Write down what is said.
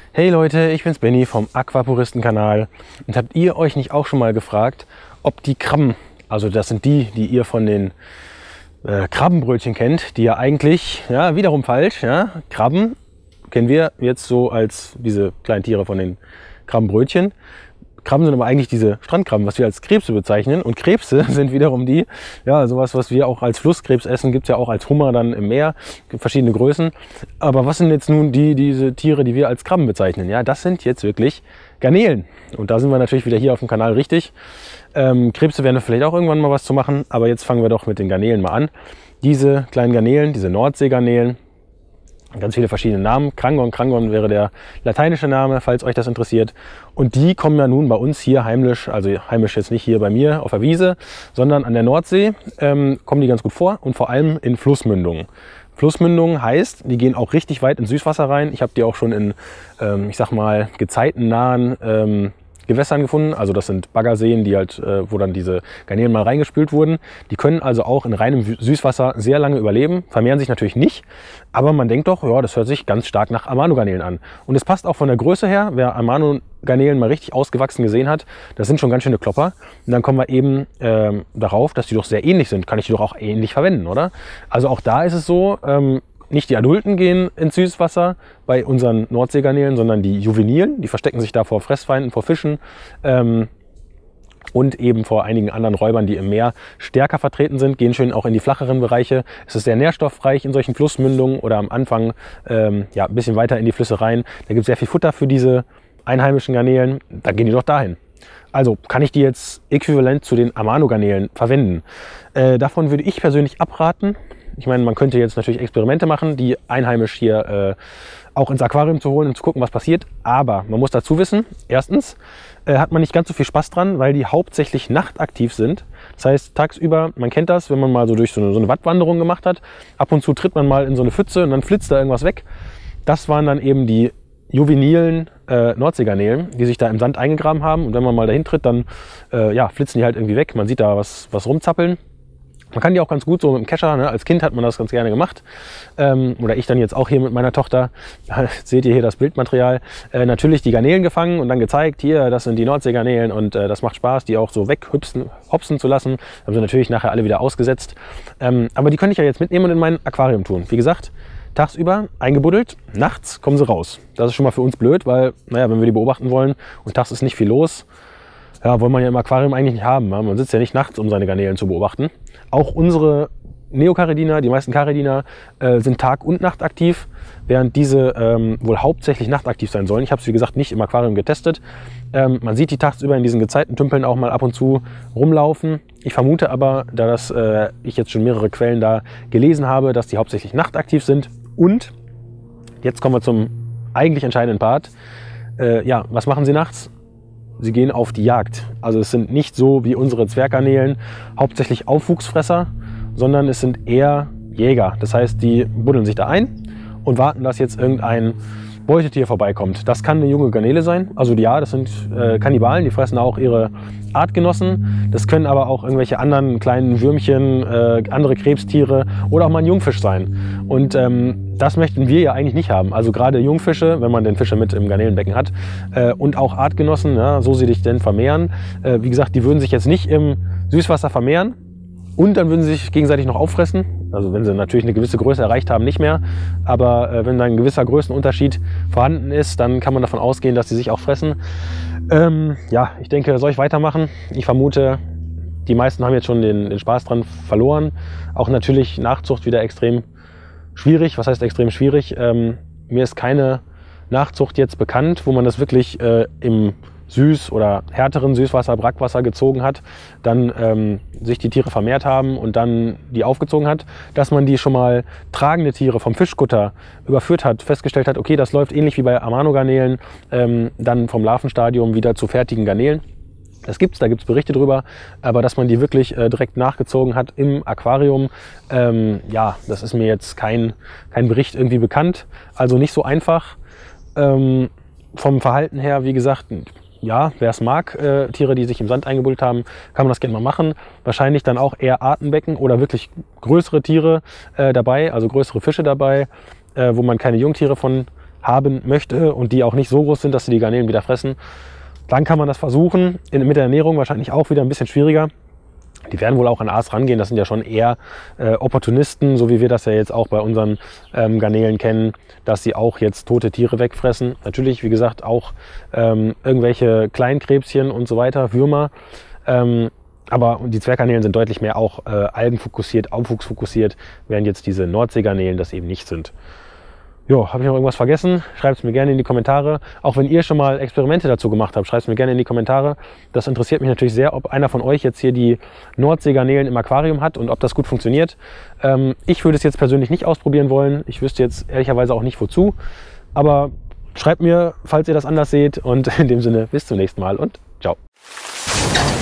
Hey Leute, ich bin's Benny vom Aquapuristen-Kanal. Und habt ihr euch nicht auch schon mal gefragt, ob die Krabben, also das sind die ihr von den Krabbenbrötchen kennt, die ja eigentlich, ja, wiederum falsch, ja, Krabben kennen wir jetzt so als diese kleinen Tiere von den Krabbenbrötchen. Krabben sind aber eigentlich diese Strandkrabben, was wir als Krebse bezeichnen. Und Krebse sind wiederum die, ja, sowas, was wir auch als Flusskrebs essen, gibt es ja auch als Hummer dann im Meer, gibt verschiedene Größen. Aber was sind jetzt nun diese Tiere, die wir als Krabben bezeichnen? Ja, das sind jetzt wirklich Garnelen. Und da sind wir natürlich wieder hier auf dem Kanal richtig. Krebse werden wir vielleicht auch irgendwann mal was zu machen, aber jetzt fangen wir doch mit den Garnelen mal an. Diese kleinen Garnelen, diese Nordseegarnelen, ganz viele verschiedene Namen. Krangon wäre der lateinische Name, falls euch das interessiert. Und die kommen ja nun bei uns hier heimisch, also heimisch jetzt nicht hier bei mir auf der Wiese, sondern an der Nordsee kommen die ganz gut vor und vor allem in Flussmündungen. Flussmündungen heißt, die gehen auch richtig weit ins Süßwasser rein. Ich habe die auch schon in, ich sag mal, gezeitennahen Gewässern gefunden. Also das sind Baggerseen, die halt, wo dann diese Garnelen mal reingespült wurden. Die können also auch in reinem Süßwasser sehr lange überleben, vermehren sich natürlich nicht, aber man denkt doch, ja, das hört sich ganz stark nach Amano-Garnelen an. Und es passt auch von der Größe her, wer Amano-Garnelen mal richtig ausgewachsen gesehen hat, das sind schon ganz schöne Klopper. Und dann kommen wir eben darauf, dass die doch sehr ähnlich sind. Kann ich die doch auch ähnlich verwenden, oder? Also auch da ist es so, nicht die Adulten gehen ins Süßwasser bei unseren Nordseegarnelen, sondern die Juvenilen. Die verstecken sich da vor Fressfeinden, vor Fischen und eben vor einigen anderen Räubern, die im Meer stärker vertreten sind, gehen schön auch in die flacheren Bereiche. Es ist sehr nährstoffreich in solchen Flussmündungen oder am Anfang ja, ein bisschen weiter in die Flüsse rein. Da gibt es sehr viel Futter für diese einheimischen Garnelen. Da gehen die doch dahin. Also kann ich die jetzt äquivalent zu den Amano-Garnelen verwenden? Davon würde ich persönlich abraten. Ich meine, man könnte jetzt natürlich Experimente machen, die einheimisch hier auch ins Aquarium zu holen und zu gucken, was passiert. Aber man muss dazu wissen, erstens hat man nicht ganz so viel Spaß dran, weil die hauptsächlich nachtaktiv sind. Das heißt, tagsüber, man kennt das, wenn man mal so durch so eine Wattwanderung gemacht hat, ab und zu tritt man mal in so eine Pfütze und dann flitzt da irgendwas weg. Das waren dann eben die juvenilen Nordseegarnelen, die sich da im Sand eingegraben haben. Und wenn man mal dahin tritt, dann ja, flitzen die halt irgendwie weg. Man sieht da was rumzappeln. Man kann die auch ganz gut so mit dem Kescher, ne? Als Kind hat man das ganz gerne gemacht. Oder ich dann jetzt auch hier mit meiner Tochter. Seht ihr hier das Bildmaterial. Natürlich die Garnelen gefangen und dann gezeigt, hier, das sind die Nordseegarnelen und das macht Spaß, die auch so hopsen zu lassen. Haben sie natürlich nachher alle wieder ausgesetzt. Aber die könnte ich ja jetzt mitnehmen und in mein Aquarium tun. Wie gesagt, tagsüber eingebuddelt, nachts kommen sie raus. Das ist schon mal für uns blöd, weil, naja, wenn wir die beobachten wollen und tags ist nicht viel los, ja, wollen wir ja im Aquarium eigentlich nicht haben. Man sitzt ja nicht nachts, um seine Garnelen zu beobachten. Auch unsere Neocaridina, die meisten Caridina, sind Tag- und Nacht aktiv, während diese wohl hauptsächlich nachtaktiv sein sollen. Ich habe es, wie gesagt, nicht im Aquarium getestet. Man sieht die tagsüber in diesen Gezeitentümpeln auch mal ab und zu rumlaufen. Ich vermute aber, da ich jetzt schon mehrere Quellen da gelesen habe, dass die hauptsächlich nachtaktiv sind. Und jetzt kommen wir zum eigentlich entscheidenden Part. Ja, was machen sie nachts? Sie gehen auf die Jagd. Also es sind nicht so wie unsere Zwerggarnelen hauptsächlich Aufwuchsfresser, sondern es sind eher Jäger. Das heißt, die buddeln sich da ein und warten, dass jetzt irgendein Beutetier vorbeikommt. Das kann eine junge Garnele sein. Also ja, das sind Kannibalen, die fressen auch ihre Artgenossen. Das können aber auch irgendwelche anderen kleinen Würmchen, andere Krebstiere oder auch mal ein Jungfisch sein. Und das möchten wir ja eigentlich nicht haben. Also gerade Jungfische, wenn man den Fische mit im Garnelenbecken hat, und auch Artgenossen, ja, so sie sich denn vermehren. Wie gesagt, die würden sich jetzt nicht im Süßwasser vermehren und dann würden sie sich gegenseitig noch auffressen. Also wenn sie natürlich eine gewisse Größe erreicht haben, nicht mehr. Aber wenn da ein gewisser Größenunterschied vorhanden ist, dann kann man davon ausgehen, dass sie sich auch fressen. Ja, ich denke, soll ich weitermachen? Ich vermute, die meisten haben jetzt schon den Spaß dran verloren. Auch natürlich Nachzucht wieder extrem schwierig. Was heißt extrem schwierig? Mir ist keine Nachzucht jetzt bekannt, wo man das wirklich im Süß- oder härteren Süßwasser, Brackwasser gezogen hat, dann sich die Tiere vermehrt haben und dann die aufgezogen hat, dass man die schon mal tragende Tiere vom Fischkutter überführt hat, festgestellt hat, okay, das läuft ähnlich wie bei Amano-Garnelen, dann vom Larvenstadium wieder zu fertigen Garnelen. Das gibt's, da gibt's Berichte drüber, aber dass man die wirklich direkt nachgezogen hat im Aquarium, ja, das ist mir jetzt kein Bericht irgendwie bekannt, also nicht so einfach. Vom Verhalten her, wie gesagt, ja, wer es mag, Tiere, die sich im Sand eingebuddelt haben, kann man das gerne mal machen. Wahrscheinlich dann auch eher Artenbecken oder wirklich größere Tiere dabei, also größere Fische dabei, wo man keine Jungtiere von haben möchte und die auch nicht so groß sind, dass sie die Garnelen wieder fressen, dann kann man das versuchen. Mit der Ernährung wahrscheinlich auch wieder ein bisschen schwieriger. Die werden wohl auch an Aas rangehen. Das sind ja schon eher Opportunisten, so wie wir das ja jetzt auch bei unseren Garnelen kennen, dass sie auch jetzt tote Tiere wegfressen. Natürlich, wie gesagt, auch irgendwelche Kleinkrebschen und so weiter, Würmer. Aber die Zwerggarnelen sind deutlich mehr auch algenfokussiert, aufwuchsfokussiert, während jetzt diese Nordseegarnelen das eben nicht sind. Jo, habe ich noch irgendwas vergessen? Schreibt es mir gerne in die Kommentare. Auch wenn ihr schon mal Experimente dazu gemacht habt, schreibt es mir gerne in die Kommentare. Das interessiert mich natürlich sehr, ob einer von euch jetzt hier die Nordseegarnelen im Aquarium hat und ob das gut funktioniert. Ich würde es jetzt persönlich nicht ausprobieren wollen. Ich wüsste jetzt ehrlicherweise auch nicht wozu. Aber schreibt mir, falls ihr das anders seht. Und in dem Sinne, bis zum nächsten Mal und ciao.